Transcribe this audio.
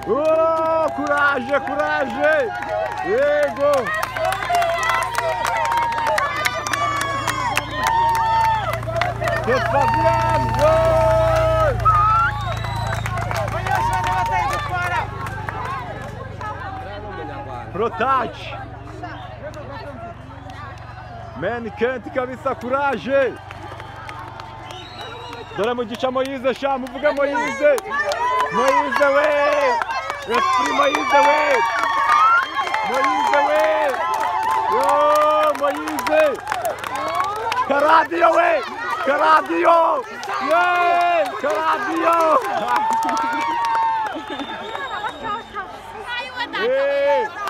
Oh, coragem, coragem! Ego! Che Fabiano! Gol! Protač! Meni Kenti cabeça coragem! Dona Mudicha Moise, chama, buga Moise! Moise away! Let's free Moise away! Moise away! Yo, Moise! Karadio away! Karadio! Yay! Karadio! Hey!